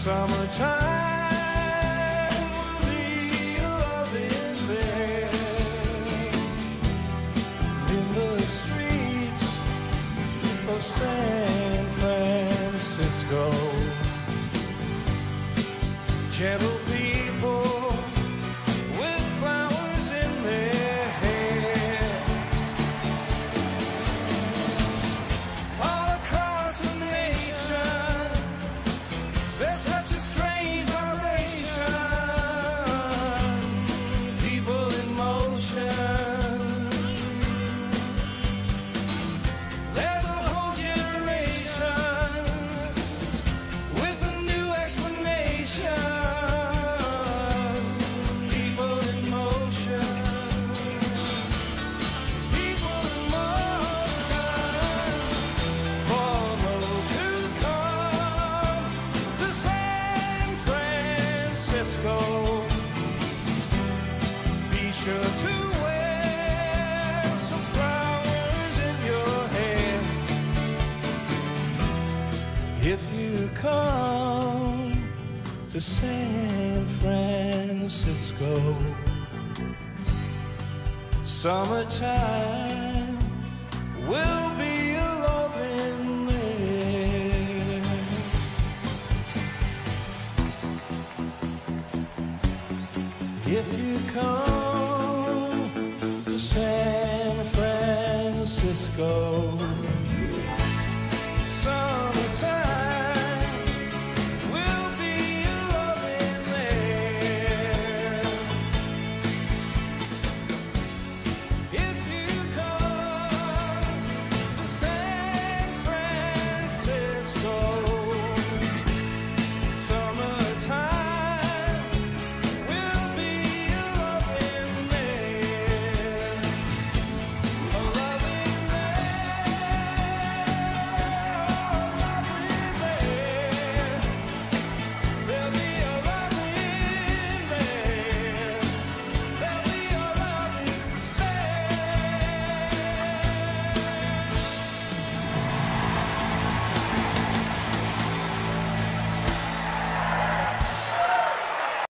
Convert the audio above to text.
Summertime will be loving there in the streets of San Francisco. Gentle people with flowers in their hair. All across the nation, there's such a strange vibration. People in motion. There's a whole generation with a new explanation. People in motion. People in motion. For those who come to San Francisco, be sure to wear some flowers in your hair. If you come to San Francisco, summertime will be loving there. If you come to San Francisco,